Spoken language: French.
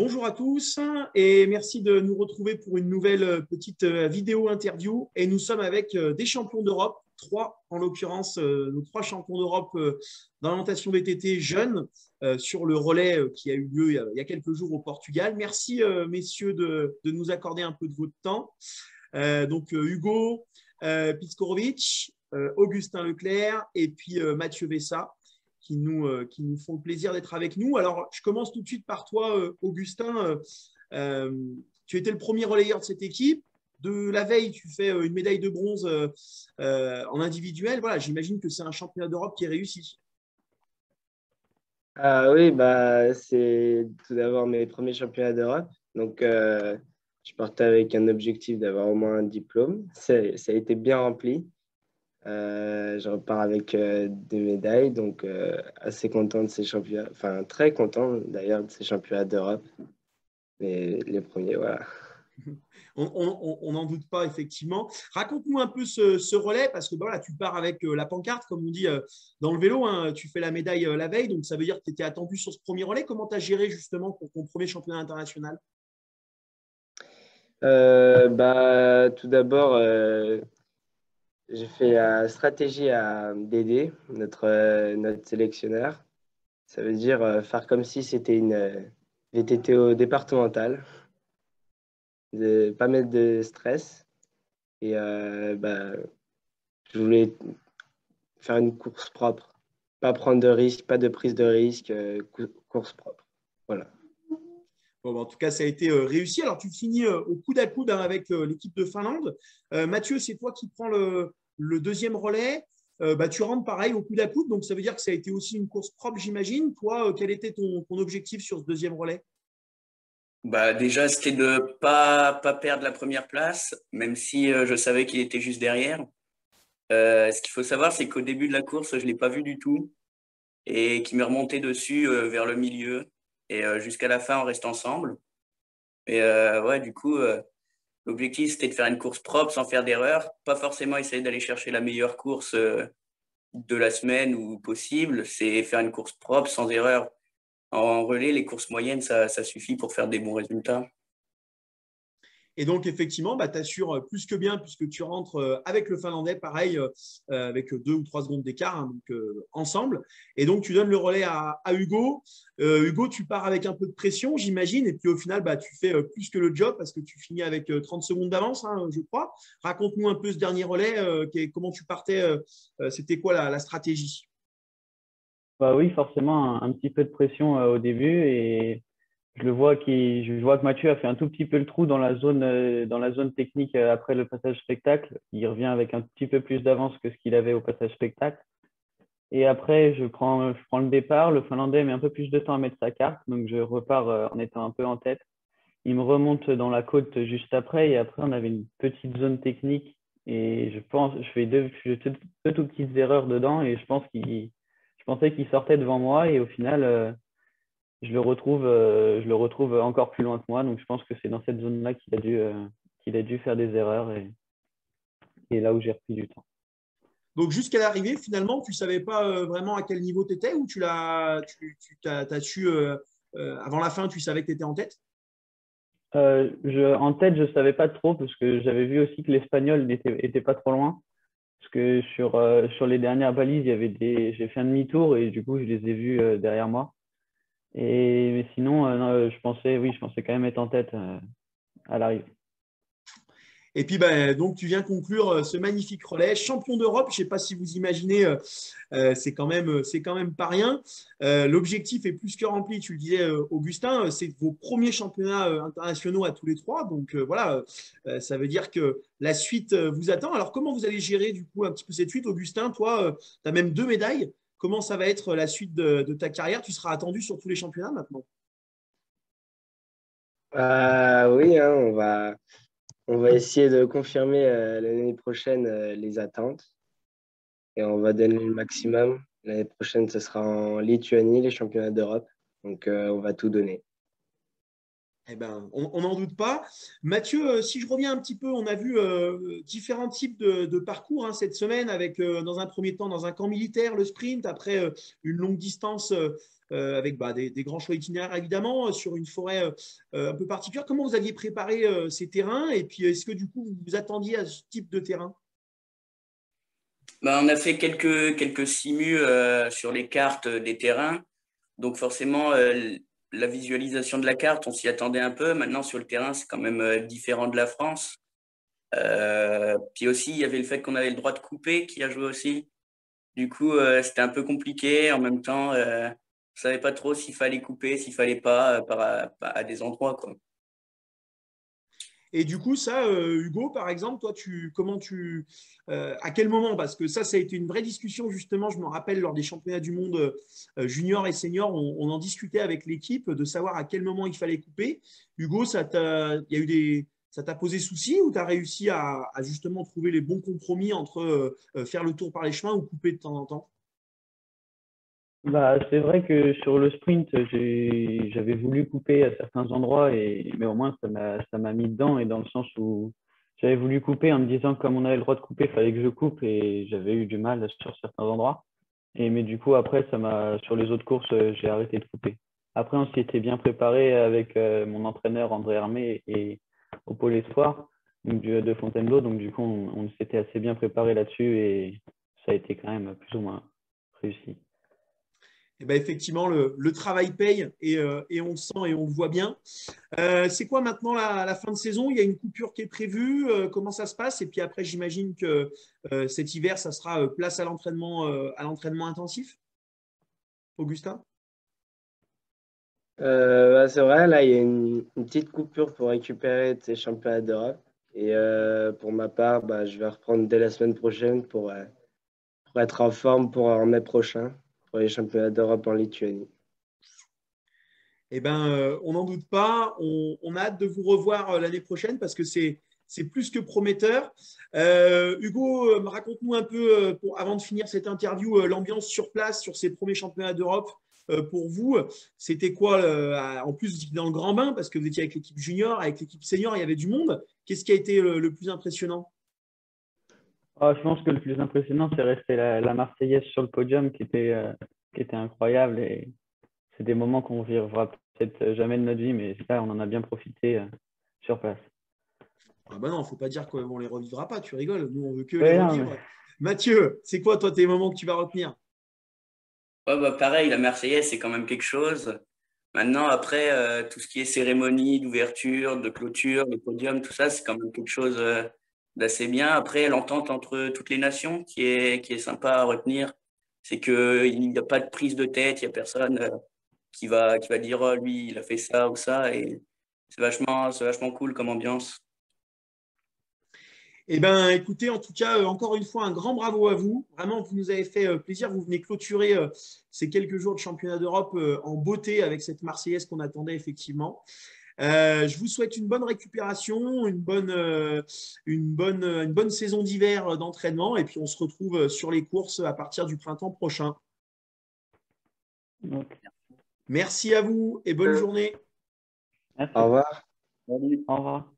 Bonjour à tous et merci de nous retrouver pour une nouvelle petite vidéo interview. Et nous sommes avec des champions d'Europe, trois en l'occurrence, nos trois champions d'Europe dans l'orientation VTT jeunes sur le relais qui a eu lieu il y a quelques jours au Portugal. Merci messieurs de nous accorder un peu de votre temps. Hugo Piskorovic, Augustin Leclerc et puis Mathieu Vessa qui nous font le plaisir d'être avec nous. Alors, je commence tout de suite par toi, Augustin. Tu étais le premier relayeur de cette équipe. De la veille, tu fais une médaille de bronze en individuel. Voilà, j'imagine que c'est un championnat d'Europe qui est réussi. Ah oui, c'est tout d'abord mes premiers championnats d'Europe. Donc, je partais avec un objectif d'avoir au moins un diplôme. Ça a été bien rempli. Je repars avec des médailles, donc assez content de ces championnats, enfin très content d'ailleurs de ces championnats d'Europe. Mais les premiers, voilà. On n'en doute pas, effectivement. Raconte-nous un peu ce relais, parce que voilà, tu pars avec la pancarte, comme on dit dans le vélo, hein, tu fais la médaille la veille, donc ça veut dire que tu étais attendu sur ce premier relais. Comment tu as géré justement pour ton premier championnat international? Tout d'abord, j'ai fait la stratégie à Dédé, notre sélectionneur. Ça veut dire faire comme si c'était une VTT départementale, de pas mettre de stress. Et je voulais faire une course propre, pas prendre de risques, pas de prise de risque, course propre. Voilà. Bon, en tout cas, ça a été réussi. Alors, tu finis au coude à coude hein, avec l'équipe de Finlande. Mathieu, c'est toi qui prends le deuxième relais. Tu rentres pareil au coude à coude. Donc, ça veut dire que ça a été aussi une course propre, j'imagine. Toi, quel était ton objectif sur ce deuxième relais? Déjà, c'était de pas perdre la première place, même si je savais qu'il était juste derrière. Ce qu'il faut savoir, c'est qu'au début de la course, je l'ai pas vu du tout et qu'il m'est remonté dessus vers le milieu. Et jusqu'à la fin, on reste ensemble. Et ouais, du coup, l'objectif, c'était de faire une course propre sans faire d'erreur. Pas forcément essayer d'aller chercher la meilleure course de la semaine ou possible. C'est faire une course propre sans erreur. En relais, les courses moyennes, ça suffit pour faire des bons résultats. Et donc, effectivement, tu assures plus que bien puisque tu rentres avec le Finlandais, pareil, avec 2 ou 3 secondes d'écart, hein, donc ensemble. Et donc, tu donnes le relais à Hugo. Hugo, tu pars avec un peu de pression, j'imagine. Et puis, au final, tu fais plus que le job parce que tu finis avec 30 secondes d'avance, hein, je crois. Raconte-nous un peu ce dernier relais. Comment tu partais c'était quoi la stratégie? Oui, forcément, un petit peu de pression au début et je vois que Mathieu a fait un tout petit peu le trou dans la zone technique après le passage spectacle. Il revient avec un petit peu plus d'avance que ce qu'il avait au passage spectacle. Et après, je prends le départ. Le Finlandais met un peu plus de temps à mettre sa carte, donc je repars en étant un peu en tête. Il me remonte dans la côte juste après et après, on avait une petite zone technique et je fais deux tout petites erreurs dedans et je pensais qu'il sortait devant moi et au final, je le retrouve encore plus loin que moi. Donc, je pense que c'est dans cette zone-là qu'il a dû faire des erreurs et là où j'ai repris du temps. Donc, jusqu'à l'arrivée, finalement, tu ne savais pas vraiment à quel niveau tu étais ou t'as su, avant la fin, tu savais que tu étais en tête? En tête, je ne savais pas trop parce que j'avais vu aussi que l'Espagnol était pas trop loin. Parce que sur les dernières balises, j'ai fait un demi-tour et du coup, je les ai vus derrière moi. Mais sinon, non, je pensais quand même être en tête à l'arrivée. Et puis, donc, tu viens conclure ce magnifique relais. Champion d'Europe, je ne sais pas si vous imaginez, c'est quand même pas rien. L'objectif est plus que rempli, tu le disais, Augustin, c'est vos premiers championnats internationaux à tous les trois. Donc, voilà, ça veut dire que la suite vous attend. Alors, comment vous allez gérer, du coup, un petit peu cette suite? Augustin, toi, tu as même 2 médailles. Comment ça va être la suite de ta carrière? Tu seras attendu sur tous les championnats maintenant? Oui, hein, on va essayer de confirmer l'année prochaine les attentes et on va donner le maximum. L'année prochaine, ce sera en Lituanie, les championnats d'Europe. Donc, on va tout donner. Eh ben, on n'en doute pas. Mathieu, si je reviens un petit peu, on a vu différents types de parcours hein, cette semaine avec, dans un premier temps, dans un camp militaire, le sprint, après une longue distance avec des grands choix itinéraires, évidemment, sur une forêt un peu particulière. Comment vous aviez préparé ces terrains? Et puis, est-ce que du coup, vous vous attendiez à ce type de terrain? Bah, on a fait quelques simus sur les cartes des terrains. Donc forcément, la visualisation de la carte, on s'y attendait un peu. Maintenant, sur le terrain, c'est quand même différent de la France. Puis aussi, il y avait le fait qu'on avait le droit de couper qui a joué aussi. Du coup, c'était un peu compliqué. En même temps, on ne savait pas trop s'il fallait couper, s'il fallait pas à des endroits, quoi. Et du coup, ça, Hugo, par exemple, toi, à quel moment? Parce que ça a été une vraie discussion, justement, je me rappelle, lors des championnats du monde junior et senior, on en discutait avec l'équipe de savoir à quel moment il fallait couper. Hugo, ça t'a posé souci ou tu as réussi à justement trouver les bons compromis entre faire le tour par les chemins ou couper de temps en temps? Bah, c'est vrai que sur le sprint, j'avais voulu couper à certains endroits, mais au moins ça m'a mis dedans, et dans le sens où j'avais voulu couper en me disant que comme on avait le droit de couper, il fallait que je coupe, et j'avais eu du mal sur certains endroits. Mais du coup, après, sur les autres courses, j'ai arrêté de couper. Après, on s'y était bien préparé avec mon entraîneur André Hermé et au Pôle Espoir de Fontainebleau. Donc, du coup, on s'était assez bien préparé là-dessus, et ça a été quand même plus ou moins réussi. Eh ben, effectivement, le travail paye et on le sent et on le voit bien. C'est quoi maintenant la fin de saison? Il y a une coupure qui est prévue. Comment ça se passe? Et puis après, j'imagine que cet hiver, ça sera place à l'entraînement intensif. Augustin? C'est vrai, là, il y a une petite coupure pour récupérer de ces championnats d'Europe. Et pour ma part, je vais reprendre dès la semaine prochaine pour être en forme pour en mai prochain, pour les championnats d'Europe en Lituanie. Eh ben, on n'en doute pas. On a hâte de vous revoir l'année prochaine parce que c'est plus que prometteur. Hugo, raconte-nous un peu, avant de finir cette interview, l'ambiance sur place sur ces premiers championnats d'Europe pour vous. C'était quoi, en plus, vous étiez dans le grand bain parce que vous étiez avec l'équipe junior, avec l'équipe senior, il y avait du monde. Qu'est-ce qui a été le plus impressionnant? Ah, je pense que le plus impressionnant, c'est resté la Marseillaise sur le podium qui était incroyable, et c'est des moments qu'on ne vivra peut-être jamais de notre vie, mais ça, on en a bien profité sur place. Ah bah non, il ne faut pas dire qu'on ne les revivra pas, tu rigoles. Nous, on veut que les Ouais, non, revivre. Mathieu, c'est quoi, toi, tes moments que tu vas retenir? Ouais, bah, pareil, la Marseillaise, c'est quand même quelque chose. Maintenant, après, tout ce qui est cérémonie d'ouverture, de clôture, le podium, tout ça, c'est quand même quelque chose d'assez bien. Après, l'entente entre toutes les nations qui est sympa à retenir, c'est qu'il n'y a pas de prise de tête, il n'y a personne qui va dire, oh, lui, il a fait ça ou ça. Et c'est vachement cool comme ambiance. Eh bien, écoutez, en tout cas, encore une fois, un grand bravo à vous. Vraiment, vous nous avez fait plaisir. Vous venez clôturer ces quelques jours de championnat d'Europe en beauté avec cette Marseillaise qu'on attendait effectivement. Je vous souhaite une bonne récupération, une bonne saison d'hiver d'entraînement et puis on se retrouve sur les courses à partir du printemps prochain. donc, Merci à vous et bonne journée. merci. Au revoir. Salut. Au revoir.